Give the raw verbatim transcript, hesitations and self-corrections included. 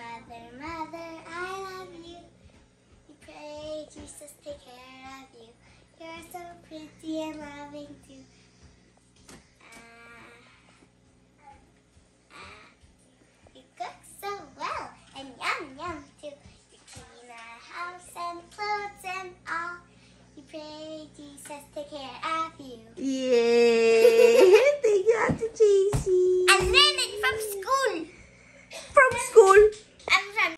Mother, Mother, I love you. We pray Jesus take care of you. You're so pretty and loving too. Ah, ah, you cook so well and yum yum too. You clean our house and clothes and all. We pray Jesus take care of you. Yeah.